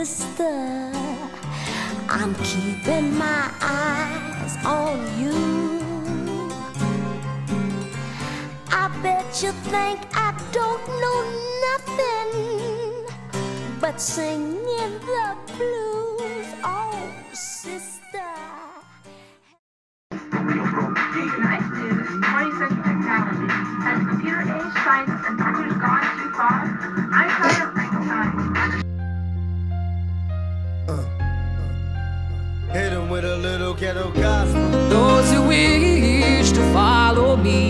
sister. I'm keeping my eyes on you. I bet you think I don't know nothing but singing the blues, oh sister. Tonight is 20th technology. Has computer age, science, and computers gone too far? I'm trying to think time. Hit him with a little ghetto gospel. Those who wish to follow me,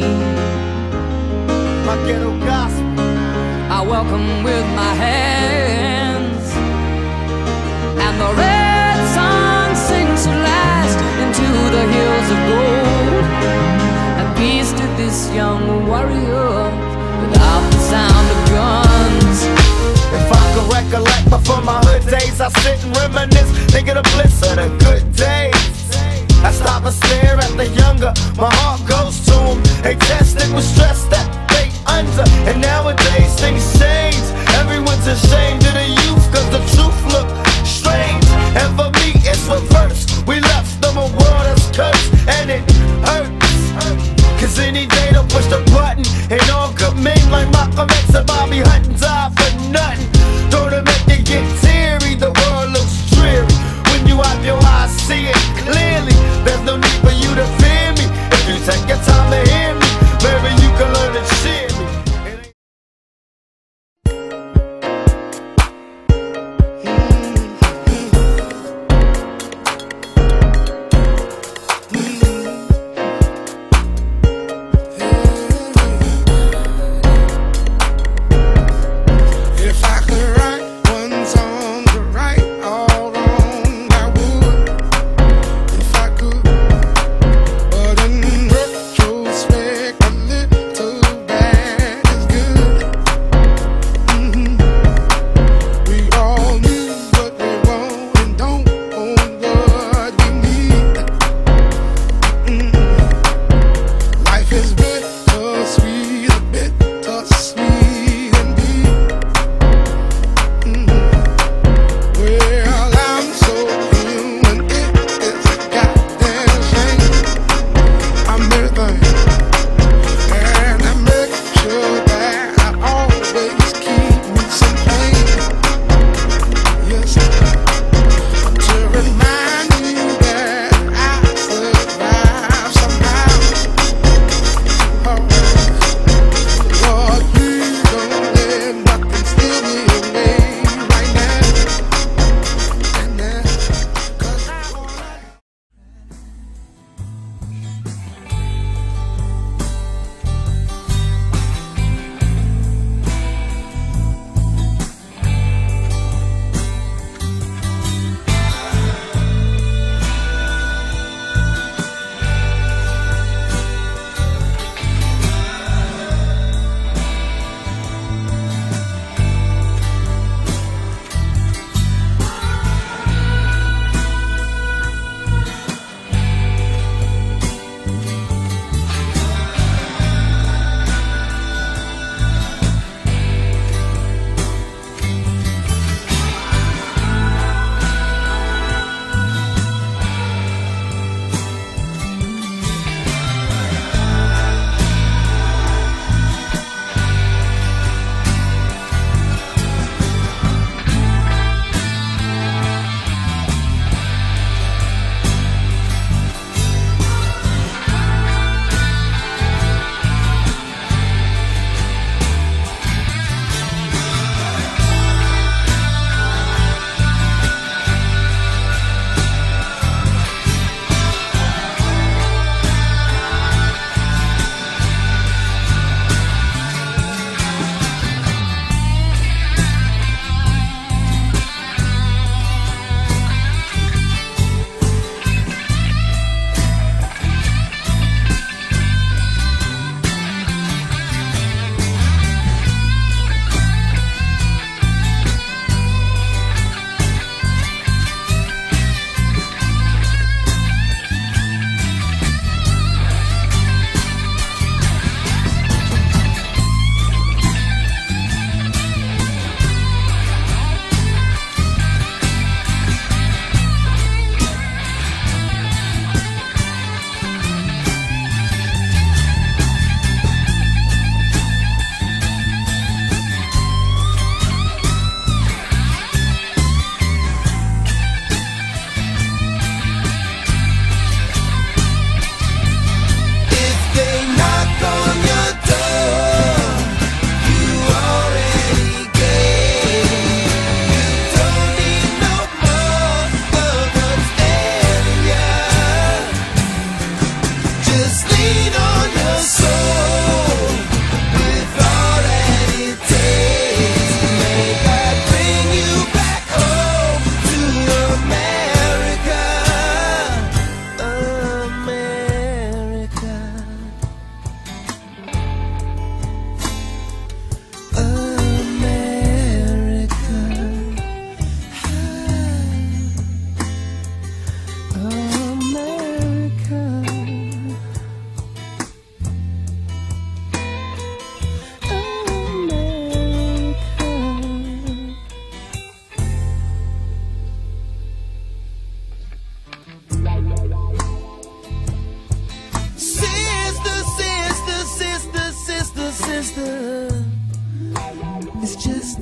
My ghetto gospel. I welcome with my hands. And the red sun sinks at last into the hills of gold. And peace to this young warrior without the sound of guns. If I could recollect before my hood days, I sit and reminisce, think of the bliss of the good days. I stop and stare at the younger, my heart goes to them. They tested with stress that they under, and nowadays things change. Everyone's ashamed of the youth, cause the truth look strange. And for me it's reverse, we left them a world that's cursed, and it hurts. Cause any day they'll push the button, and all good men like Malcolm X and Bobby Hutton die for nothing. Don't it make you get teary, the world looks dreary. When you have your eyes, see it clearly. There's no need for you to fear me. If you take your time to hear me, maybe you can learn to cheer me.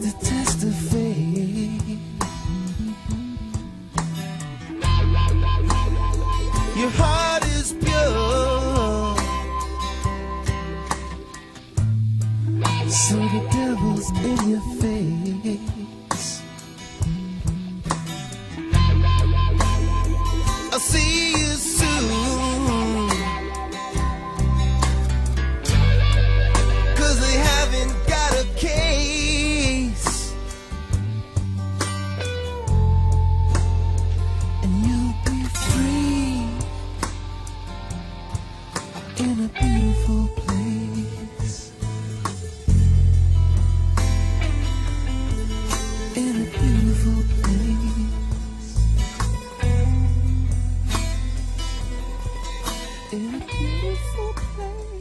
a test of faith. Your heart is pure, so the devil's in your face. I'll see you soon, 'cause they haven't got a case, and you'll be free in a beautiful place, in a beautiful place, in a beautiful place.